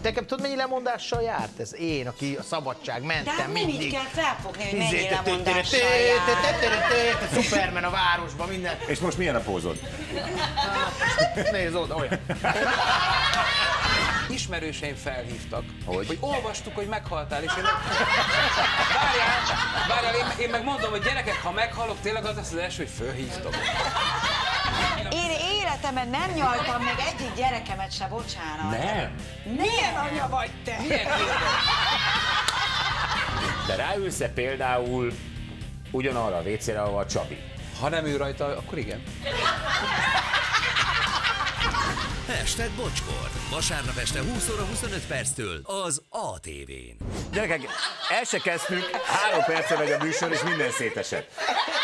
Nekem tudod, mennyi lemondással járt ez? Én, aki a szabadság mentem de mindig. nem így kell felfogni, hogy mennyi lemondással járt. Superman a városban, minden. És most milyen a pózod? Nézd oda, olyan. Ismerőseim felhívtak, Hogy? hogy olvastuk, hogy meghaltál, és én meg... Várjál, én meg mondom, hogy gyerekek, ha meghalok, tényleg az lesz az első, hogy fölhívtok. Én életemben nem nyaltam meg egyik gyerekemet se, bocsánat. Nem. Milyen anya vagy te? Milyen kérdés? De ráülsz-e például ugyanarra a WC-re, ahol a Csabi? Ha nem ő rajta, akkor igen. #bocskor. Vasárnap este 20 óra 25 perctől az ATV-n. Gyerekek, el se kezdtünk, 3 perce megy a műsor, és minden szétesett.